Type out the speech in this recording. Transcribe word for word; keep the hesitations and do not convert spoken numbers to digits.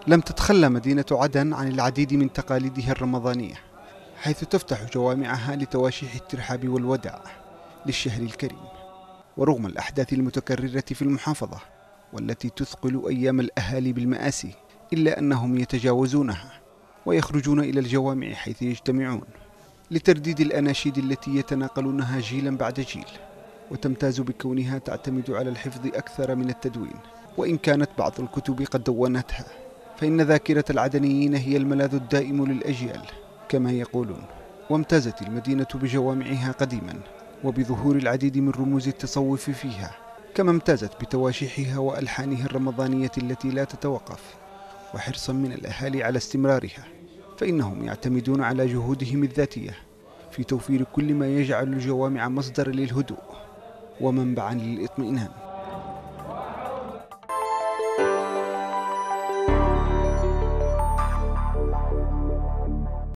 لم تتخلى مدينة عدن عن العديد من تقاليدها الرمضانية، حيث تفتح جوامعها لتواشيح الترحاب والوداع للشهر الكريم. ورغم الأحداث المتكررة في المحافظة والتي تثقل أيام الأهالي بالمآسي، إلا أنهم يتجاوزونها ويخرجون إلى الجوامع حيث يجتمعون لترديد الأناشيد التي يتناقلونها جيلا بعد جيل، وتمتاز بكونها تعتمد على الحفظ أكثر من التدوين. وإن كانت بعض الكتب قد دونتها، فإن ذاكرة العدنيين هي الملاذ الدائم للأجيال كما يقولون. وامتازت المدينة بجوامعها قديما وبظهور العديد من رموز التصوف فيها، كما امتازت بتواشيحها وألحانها الرمضانية التي لا تتوقف. وحرصا من الأهالي على استمرارها، فإنهم يعتمدون على جهودهم الذاتية في توفير كل ما يجعل الجوامع مصدر للهدوء ومنبعا للإطمئنان.